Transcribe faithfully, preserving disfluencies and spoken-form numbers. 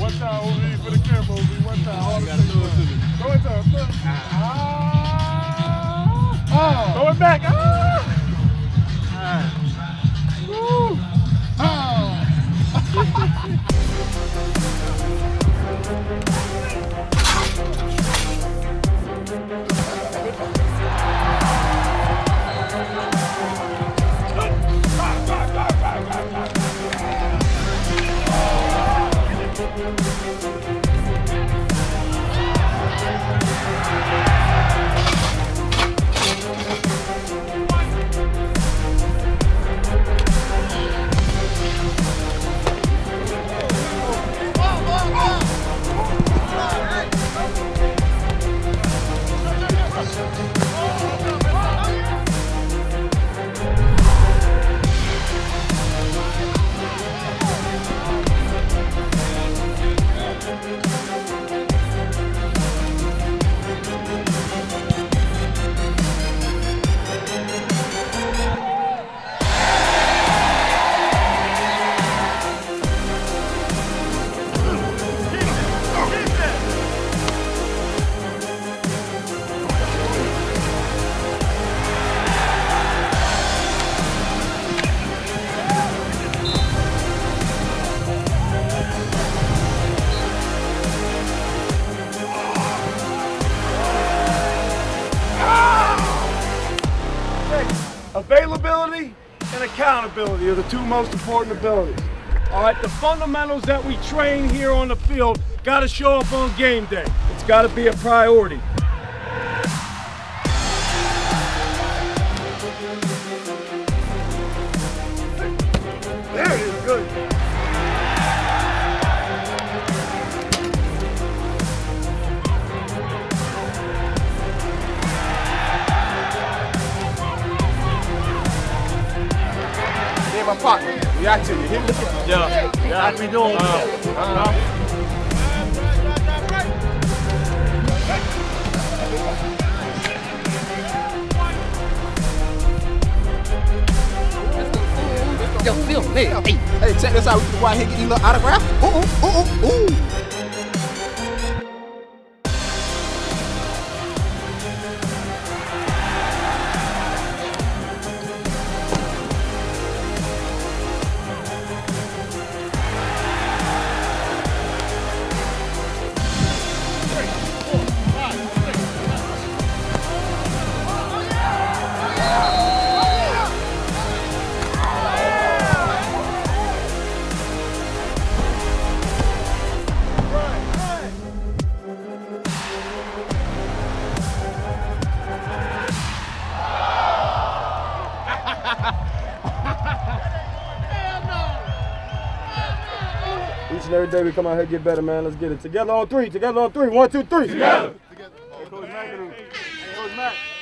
One time, O V, for the camera, O V. One time. All you gotta throw it to me. Throw it to him. Ah. Oh. Throw it back. Ah. Ah. Woo. Oh. Availability and accountability are the two most important abilities. All right, the fundamentals that we train here on the field got to show up on game day. It's got to be a priority. There it is, good. My partner, we out to you. Hit the yeah, yeah, how we doing? Uh, uh, Yo, Phil, hey, hey, hey, check this out. We can go out here and get you a little autograph. Ooh, ooh, ooh, ooh. Each and every day we come out here and get better, man. Let's get it. Together on three. Together on three. One, two, three. Together. Together. Hey, Coach Mack. Hey, Coach Mack.